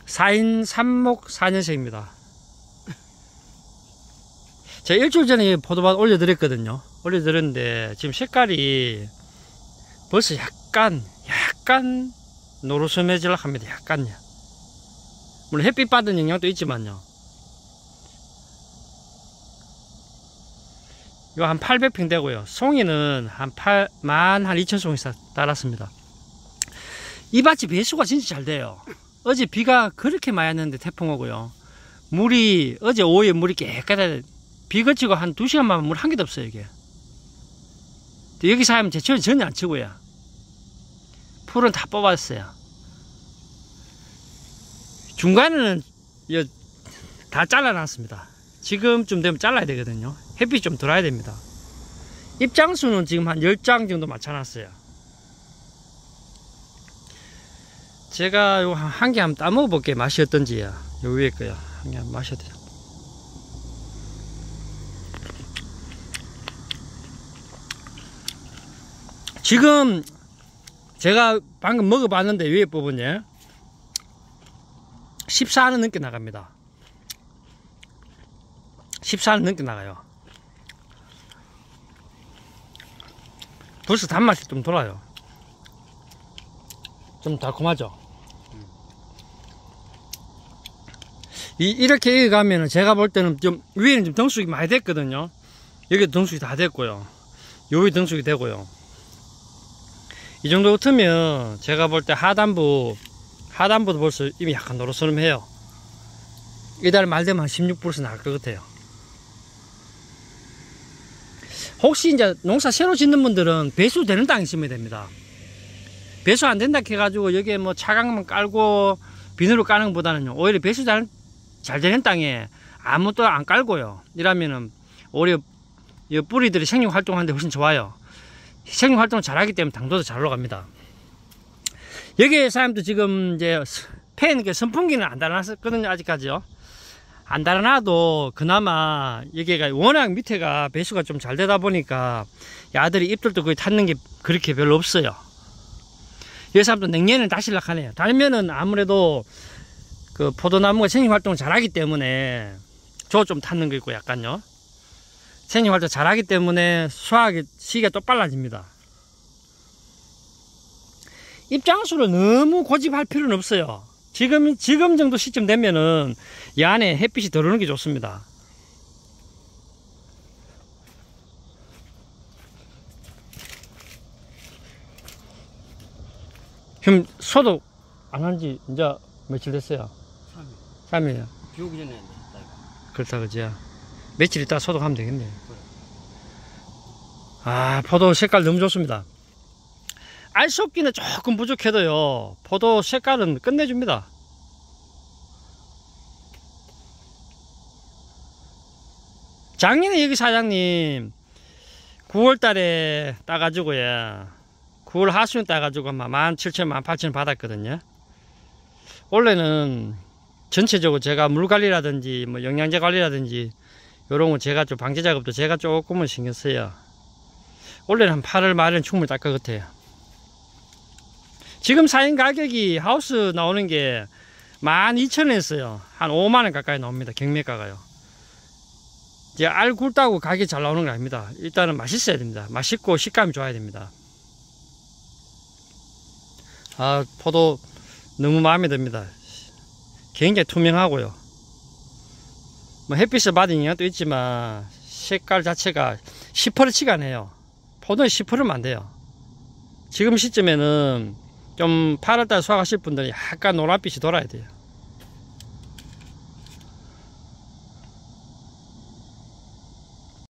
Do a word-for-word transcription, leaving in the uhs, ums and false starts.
사인 삼목 사 년생입니다. 제가 일주일 전에 포도밭 올려드렸거든요. 올려드렸는데 지금 색깔이 벌써 약간 약간 노르스매질라 합니다. 약간요. 물론 햇빛 받은 영향도 있지만요. 이거 한 팔백 평 되고요. 송이는 한 팔만 한 이천 송 이상 달았습니다. 이 밭이 배수가 진짜 잘 돼요. 어제 비가 그렇게 많이 왔는데 태풍 오고요. 물이 어제 오후에 물이 깨끗하게 비 그치고 한 두 시간만 물 한 개도 없어요. 이게 여기서 하면 제철은 전혀 안 치고요. 풀은 다 뽑았어요. 중간에는 다 잘라놨습니다. 지금쯤 되면 잘라야 되거든요. 햇빛 좀 들어야 됩니다. 입장수는 지금 한 열 장 정도 맞춰놨어요. 제가 요 한 개 한번 따먹어 볼게요. 맛이 어떤지요. 요 위에 거요. 한 개 한번 마셔도 돼요. 지금 제가 방금 먹어봤는데 위에 부분에 십사는 넘게 나갑니다. 십사는 넘게 나가요. 벌써 단맛이 좀 돌아요. 좀 달콤하죠. 이, 이렇게 가면은 제가 볼 때는 좀 위에는 좀 등수기 많이 됐거든요. 여기도 등수기 다 됐고요. 여기 등수기 되고요. 이 정도 같으면 제가 볼 때 하단부 하단부도 벌써 이미 약간 노릇스름해요. 이달 말 되면 한 십육 불에서 나갈 것 같아요. 혹시 이제 농사 새로 짓는 분들은 배수 되는 땅에 심어야 됩니다. 배수 안 된다 해가지고 여기에 뭐 차강만 깔고 비누를 까는 것보다는요, 오히려 배수 잘, 잘 되는 땅에 아무것도 안 깔고요. 이러면은 오히려 이 뿌리들이 생육 활동하는데 훨씬 좋아요. 생육 활동을 잘하기 때문에 당도도 잘 올라갑니다. 여기 사람도 지금 이제 팬 선풍기는 안 달아놨거든요. 아직까지요. 안 달아놔도 그나마 여기가 워낙 밑에가 배수가 좀 잘 되다 보니까 야들이 잎들도 거의 탔는 게 그렇게 별로 없어요. 이 사람도 냉년은 다시 시작하네요. 달면은 아무래도 그 포도나무가 생육 활동을 잘하기 때문에 저 좀 탔는 거 있고 약간요. 생육 활동 잘하기 때문에 수확의 시기가 또 빨라집니다. 입장수를 너무 고집할 필요는 없어요. 지금, 지금 정도 시점 되면은 이 안에 햇빛이 들어오는 게 좋습니다. 지금 소독 안 한 지 이제 며칠 됐어요? 삼 일. 삼 일이요? 비 오기 전에 했다. 그렇다, 그죠? 며칠 있다가 소독하면 되겠네요. 그래. 아, 포도 색깔 너무 좋습니다. 알 쏟기는 조금 부족해도요, 포도 색깔은 끝내줍니다. 작년에 여기 사장님 구월 달에 따가지고요, 구월 하순에 따가지고 만 칠천 원, 만 팔천 원 받았거든요. 원래는 전체적으로 제가 물 관리라든지 뭐 영양제 관리라든지 요런 거 제가 좀 방제 작업도 제가 조금은 신경 써요. 원래는 한 팔월 말에는 충분히 딸 것 같아요. 지금 사인 가격이 하우스 나오는 게 만 이천 원에서요 한 오만 원 가까이 나옵니다. 경매가가요. 이제 알 굵다고 가격이 잘 나오는 거 아닙니다. 일단은 맛있어야 됩니다. 맛있고 식감이 좋아야 됩니다. 아, 포도 너무 마음에 듭니다. 굉장히 투명하고요. 뭐 햇빛을 받은 영향도 있지만 색깔 자체가 시퍼렇지가 않아요. 포도는 시퍼르면 안 돼요. 지금 시점에는 좀 팔월 달 수확하실 분들은 약간 노란빛이 돌아야 돼요.